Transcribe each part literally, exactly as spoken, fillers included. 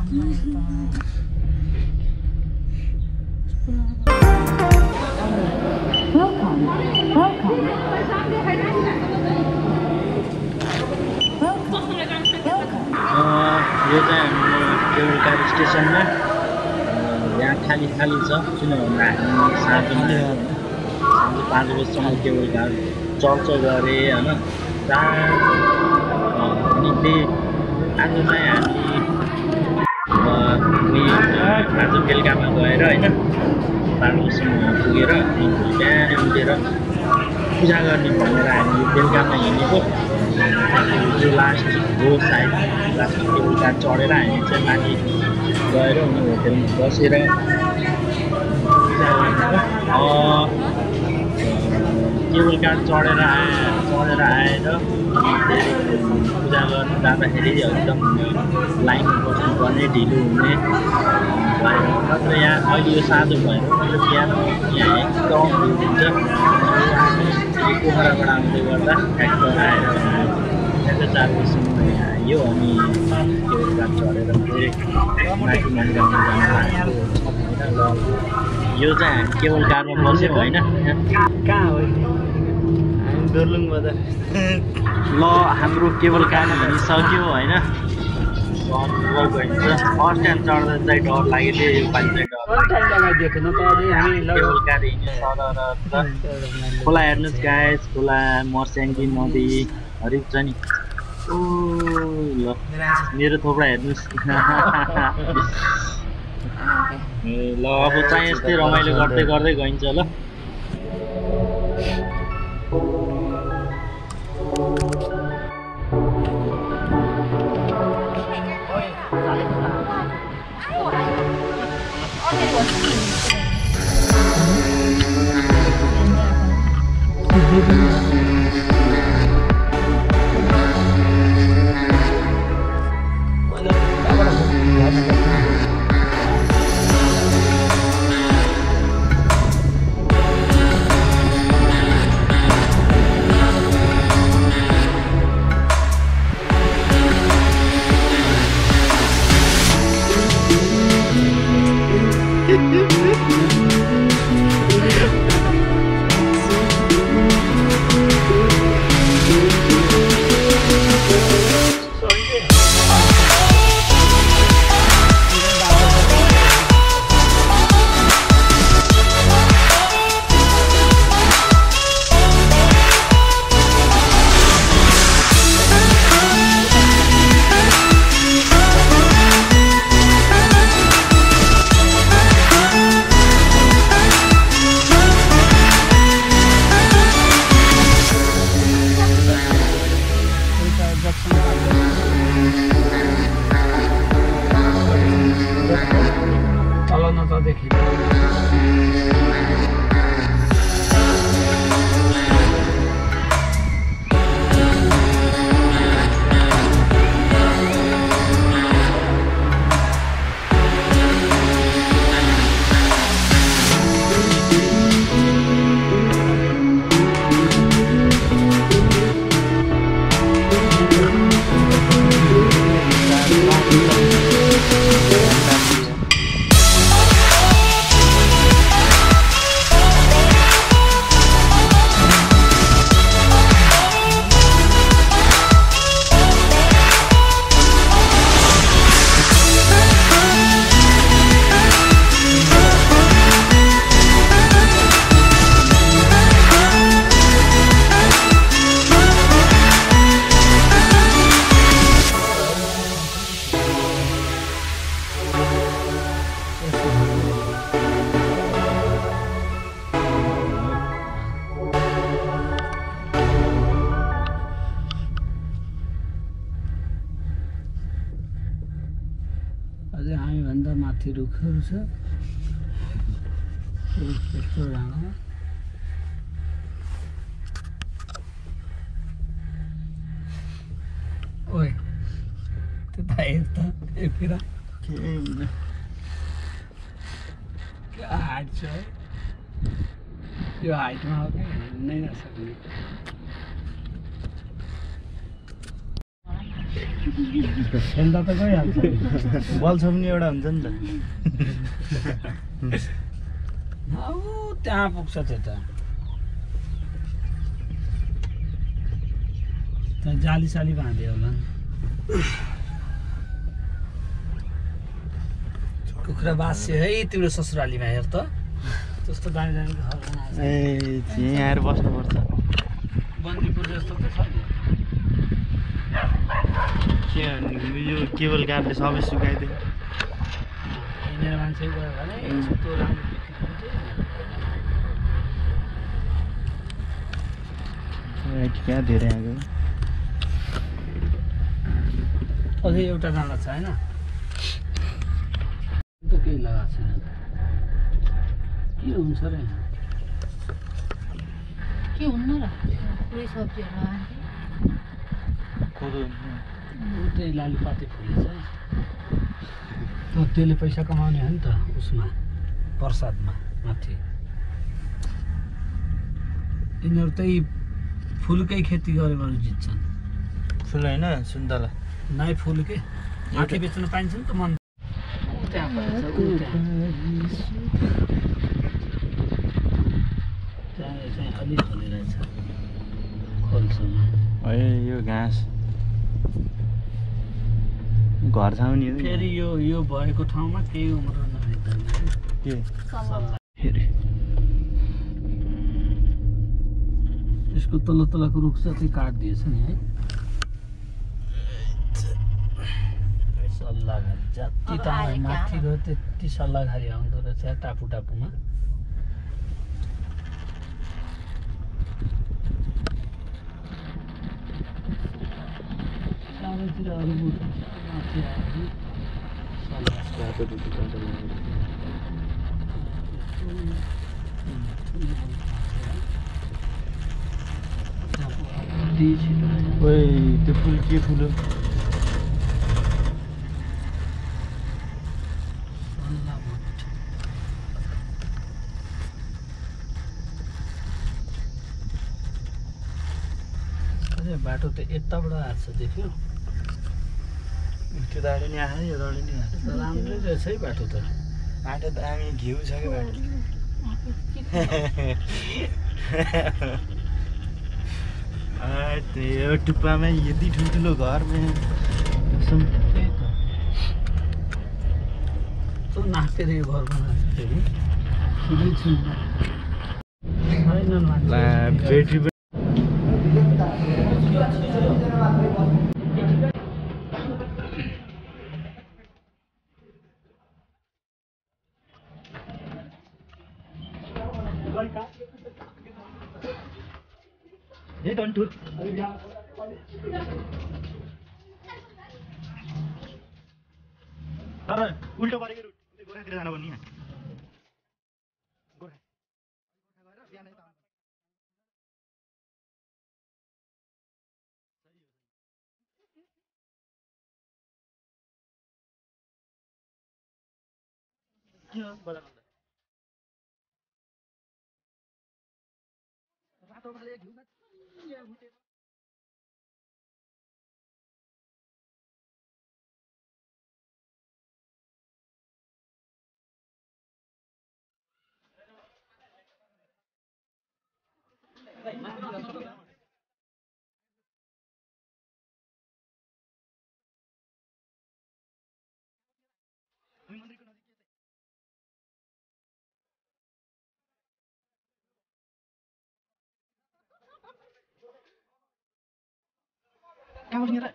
यो चाहिँ हाम्रो केवलकार स्टेसनमा यहाँ खाली खाली छ किनभने हामी साँझमा साँझ पाँच बजीसम्म केवलकार चर्च गरेँ होइन अनि त्यही आज चाहिँ हामी आज बेलुकामा गएर होइन पाँच बजीसम्म पुगेर बिहान उठेर पूजा गर्ने भनेर हामी बेलुकामा हिँडेको यो लास्ट हो सायद लास्ट केवलकार चढेर हामी चाहिँ माथि गएर उनी होटेलमा बसेर केवलकार चढेर आए चढेर आएर पूजा गर्न जाँदाखेरि एकदम लाइनमा बस्नुपर्ने ढिलो हुने भएर मात्र यहाँ अहिले यो साँझ भएर मात्र बिहान यहाँ एकदम भिड हुन्छ पोखराबाट आउँदै गर्दा ट्र्याक्टर आएर ट्र्याक्टर चार बजीसम्म यहाँ आयो अनि केवलकार चढेर फेरि माथि मन्दिरमा जानु लागेको छ होइन ल यो चाहिँ हामी केवलकारमा बस्यौँ होइन कहाँ हो दोर्लुङ बजार ल हाम्रो केवलकार हिँडिसक्यो होइन फर्स्ट टाइम चढ्दा चाहिँ डर लाग्यो थियो यो पालि चाहिँ डर केवलकार हिँड्यो सर खोला हेर्नुहोस् गाइस खोला मर्स्याङ्गी नदी हरेक छ नि ओ ल मेरो थोप्रा हेर्नुहोस् ल अब चाहिँ यस्तै रमाइलो गर्दै गर्दै गइन्छ ल अझै हामीभन्दा माथि रुखहरू छ रुख यस्तो लामो ओए त्यता हेर त एकफेर क्या हाइट छ है यो हाइटमा हो कि हिँड्नै नसक्ने खेल्दा त गइहाल्छ बल छ पनि एउटा हुन्छ नि त ऊ त्यहाँ पुग्छ त्यो त त्यहाँ जाली साली बाँध्यो होला कुखुरा बाँच्यो है तिम्रो ससुरालीमा हेर त त्यस्तो दामी दामी घर बनाएको छ ए यहाँ आएर बस्नुपर्छ बन्दीपुर जस्तो त छ नि के यो केबल कार्डले सबै सुकाइदियो हिँडेर मान्छे गयो भने यस्तो राम्रो बिक्री हुन्थ्यो क्या धेरै आएको अझै एउटा डाँडा छ होइन त केही लगाएको छैन के हुन्छ र यहाँ के हुन्न र पुरै सब्जीहरू लगाएको कोदो उतै लालुपाते फुलेछ त्यसले पैसा कमाउने हो नि त उसमा प्रसादमा माथि यिनीहरू त्यही फुलकै खेती गरेर जित्छन् फुल होइन सुन्तला नाइ फुल के माथि बेच्न पाइन्छ नि त मन त्यहाँ परेछ ऊ त्यहाँ त्यहाँ चाहिँ अलि फलिरहेछ खोल्छमा है यो घाँस घर छाउने हो नि फेरि यो यो भएको ठाउँमा केही उम्र नभइदैन के सल्लाह फेरि यसको तल्लो तलको रुख चाहिँ काटिदिएछ नि है सल्लाहघारी जति त माथि गयो त्यति सल्लाहघारी आउँदो रहेछ टापु टापुमा चारैतिर अरू बुट माथि आयो ओइ त्यो फुल के फुल हो बाटो त यताबाट आएको छ देख्यो त्यो दाडे नि आयो यो दाडे नि आयो राम्रै रहेछ है बाटो त बाटो त हामी घिउ छ कि बाटो त्यो टुप्पामा यति ठुल्ठुलो घरमा त्यही त त्यो नाकेर यो घर बनाएको छ फेरि ठुलै छु छैनन् मान्छे ब्याट्री तर उल्टो परेको गोरातिर जानु पर्ने यहाँ किन बजार रातो भाले घिउ कहाँ बस्ने र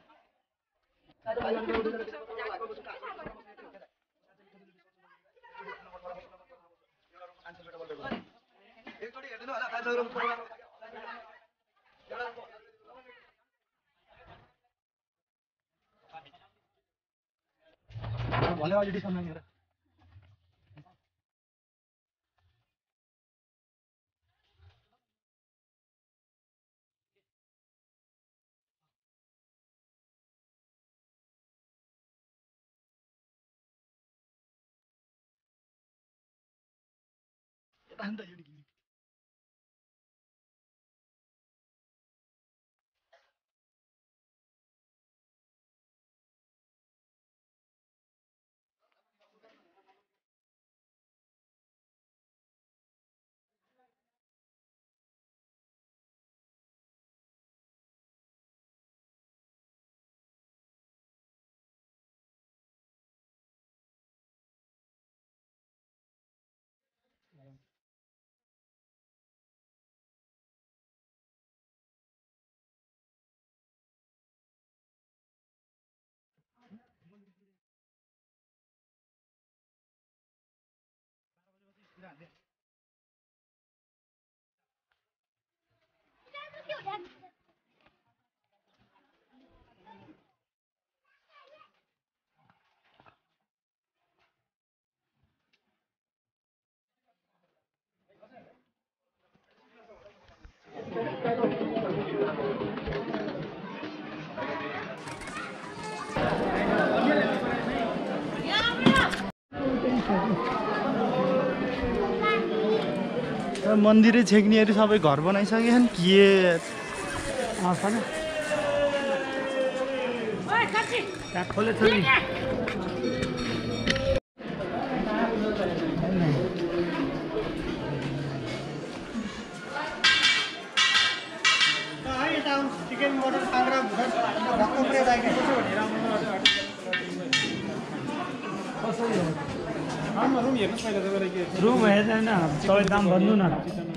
एकचोटि हेर्दैन होला भन्यो अहिले डिस्काउन्ट मागेर यता नि त यो मन्दिरै छेक्नेहरू सबै घर बनाइसकेछन् के खोले छोरी रुम हेर्दैन तपाईँ दाम भन्नु न